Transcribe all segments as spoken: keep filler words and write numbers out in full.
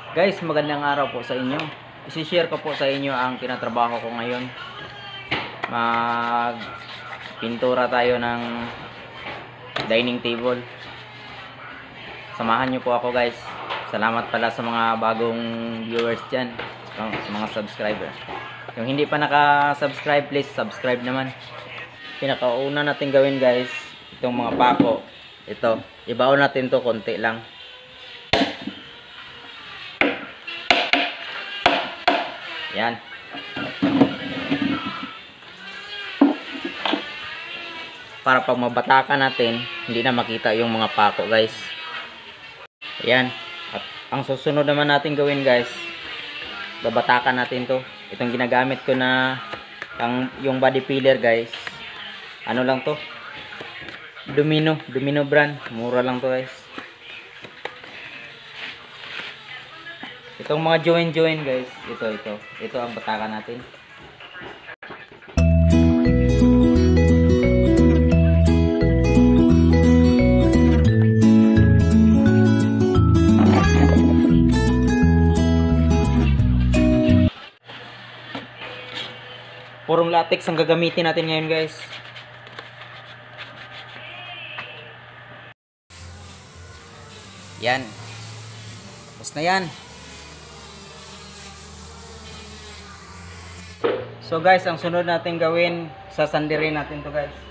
Guys, magandang araw po sa inyo. I-share ko po sa inyo ang tinatrabaho ko ngayon. Mag pintura tayo ng dining table. Samahan niyo po ako, guys. Salamat pala sa mga bagong viewers dyan, sa mga subscriber. Yung hindi pa naka-subscribe, please subscribe naman. Pinakauna natin gawin, guys, itong mga pako. Ito, ibaon natin to konti lang. Yan. Para pag mabatakan natin, hindi na makita yung mga pako, guys. Ayan. At ang susunod naman natin gawin, guys, babatakan natin to. Itong ginagamit ko na ang yung body filler, guys. Ano lang to? Domino, Domino brand. Mura lang to, guys. Itong mga join-join, guys. Ito, ito. Ito ang batakan natin. Purong latex ang gagamitin natin ngayon, guys. Yan. Tapos na yan. So guys, ang sunod natin gawin, sasandirin natin to, guys.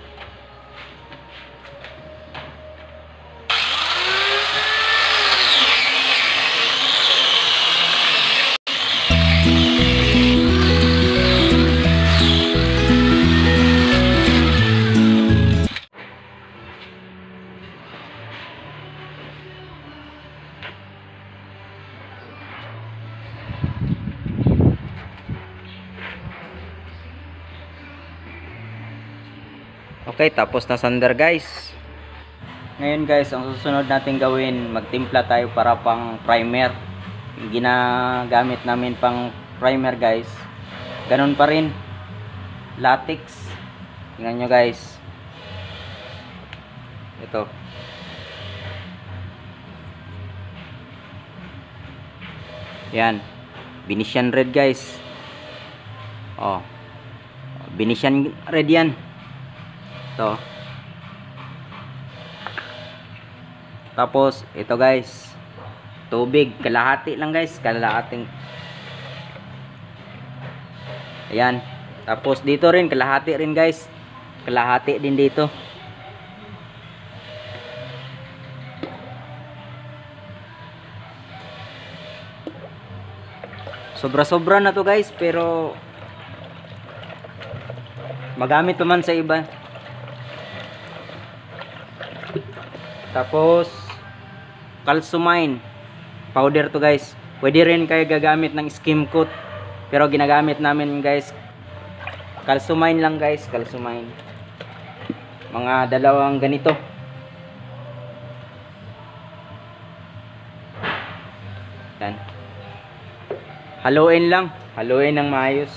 Okay, tapos na sander, guys. Ngayon, guys, ang susunod natin gawin, magtimpla tayo para pang primer. Yung ginagamit namin pang primer, guys, ganun pa rin, latex. Tingnan nyo, guys. Ito. Yan, Venetian red, guys. Oh, Venetian red yan. Ito. Tapos ito, guys, tubig, kalahati lang, guys, kalahating. Ayan. Tapos dito rin kalahati rin, guys, kalahati din dito. Sobra-sobra na to, guys, pero magamit pa man sa iba. Tapos calcimine powder to, guys. Pwede rin kayo gagamit ng skim coat, pero ginagamit namin, guys, calcimine lang, guys. Calcimine, mga dalawang ganito. Yan. Haluin lang, haluin ng maayos.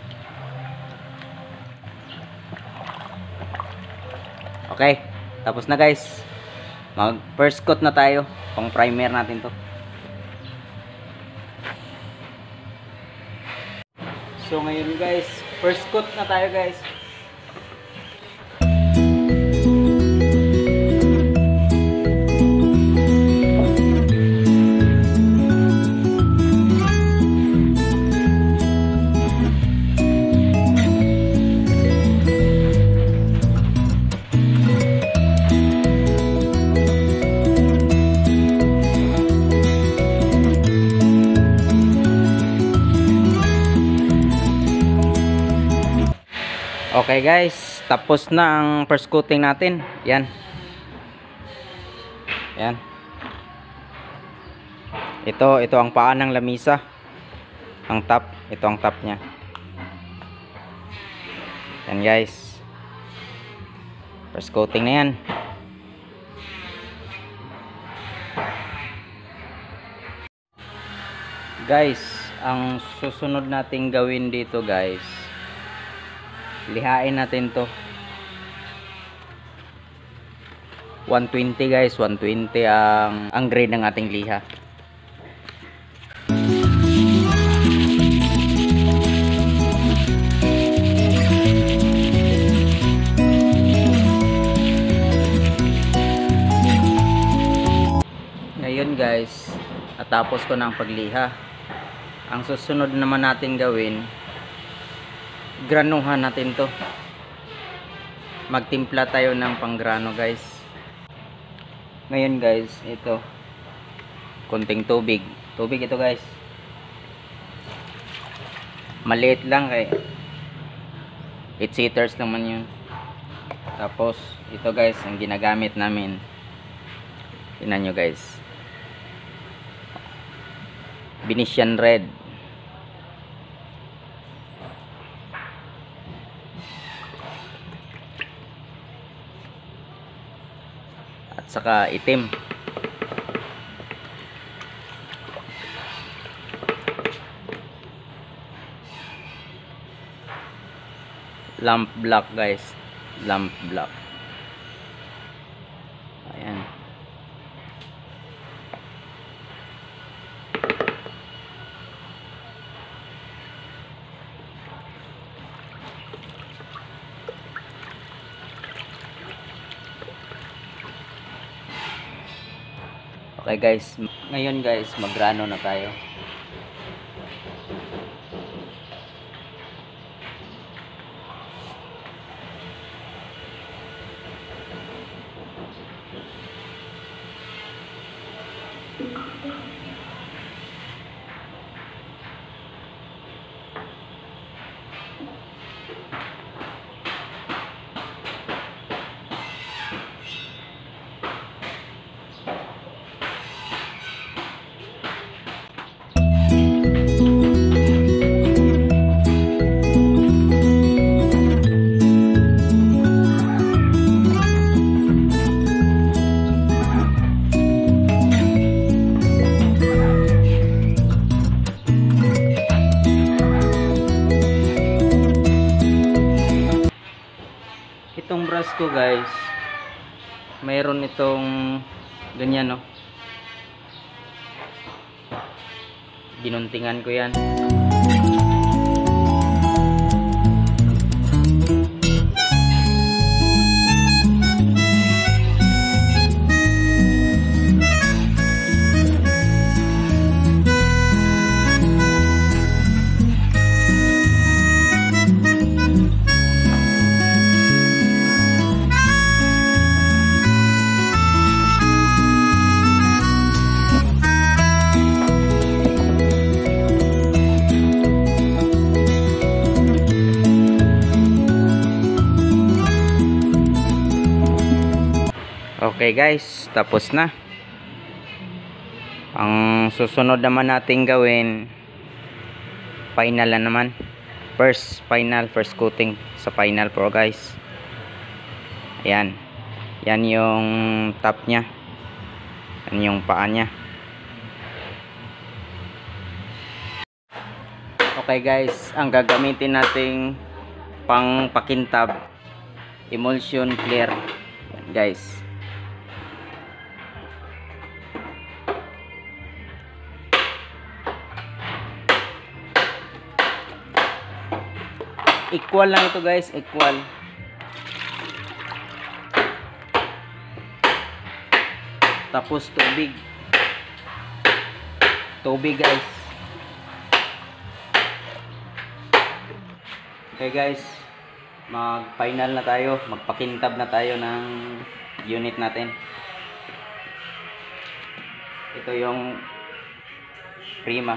Okay, tapos na, guys. Mag first coat na tayo, pang primer natin to. So ngayon, guys, first coat na tayo, guys. Okay, guys, tapos na ang first coating natin. Yan. Yan. Ito, ito ang paa ng lamisa. Ang top, ito ang top niya. Yan, guys. First coating na yan. Guys, ang susunod nating gawin dito, guys, lihain natin to. one twenty, guys, one twenty ang ang grade ng ating liha. at tapos ko ng pagliha. Ang susunod naman natin gawin, granuhan natin to. Magtimpla tayo ng panggrano guys. Ngayon guys, ito konting tubig. Tubig ito guys. Maliit lang kay eight seaters naman yun. Tapos ito guys ang ginagamit namin. Tingnan nyo guys, Venetian red. At saka itim. Lamp black guys, lamp black. Ayan. Okay guys, ngayon guys maggrano na tayo. Itong brush ko guys, mayroon itong ganyan no. Ginuntingan ko yan. Okay guys, tapos na. Ang susunod naman natin gawin, final na naman. First, final, first coating sa final pro guys. Ayan. Yan yung top nya. Yan yung paa nya. Okay guys, ang gagamitin nating pang pakintab, emulsion clear. Yan guys. Equal lang ito guys, equal. Tapos tubig. Tubig guys. Okay guys, mag final na tayo, magpakintab na tayo ng unit natin. Ito yung Prima.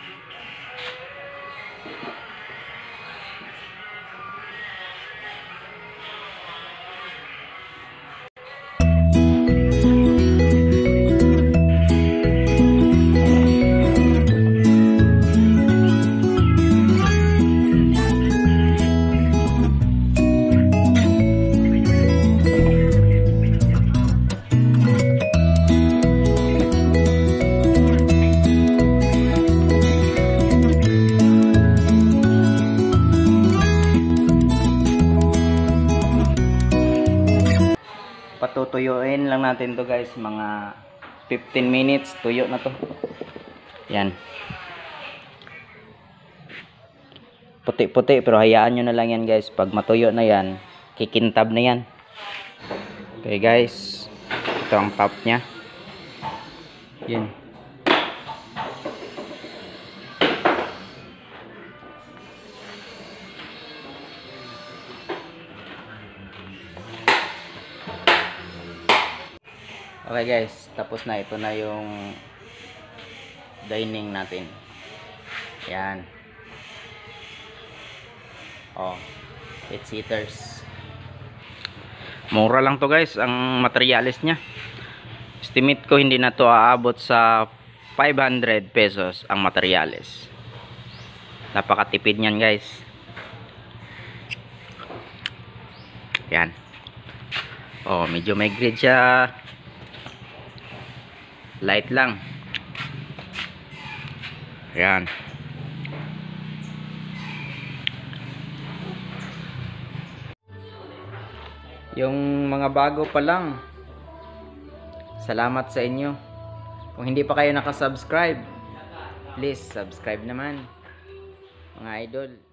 Patutuyuin lang natin to guys, mga fifteen minutes tuyo na to. Yan, puti-puti pero hayaan nyo na lang yan guys. Pag matuyo na yan, kikintab na yan. Okay guys, ito ang top nya. Yan. Okay guys, tapos na. Ito na yung dining natin. Yan. Oh, eight seaters. Mura lang to guys, ang materialis niya. Estimate ko hindi na to aabot sa five hundred pesos ang materialis. Napakatipid niyan guys. Yan. Oh, medyo may grid siya. Light lang. Yan. Yung mga bago pa lang, salamat sa inyo. Kung hindi pa kayo nakasubscribe, please subscribe naman mga idol.